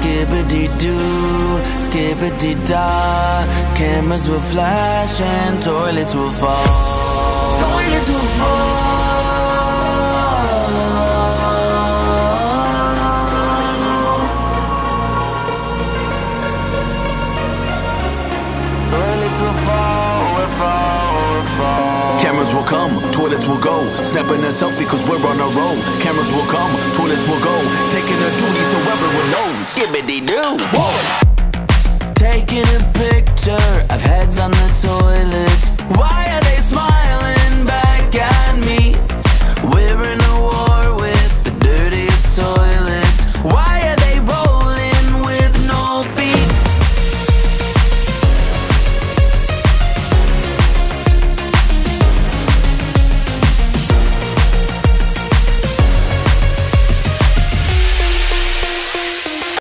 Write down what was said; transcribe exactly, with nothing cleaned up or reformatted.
skibbity-doo, skibbity-da. Cameras will flash and toilets will fall. Toilets will fall. Toilets will fall, will fall, will fall. Cameras will come, toilets will go. Snapping a selfie cause we're on a roll. Cameras will come, toilets will go. Taking a duty so everyone knows. Skibbity-doo, whoa! Taking a picture of heads on the toilets. Why are they smiling?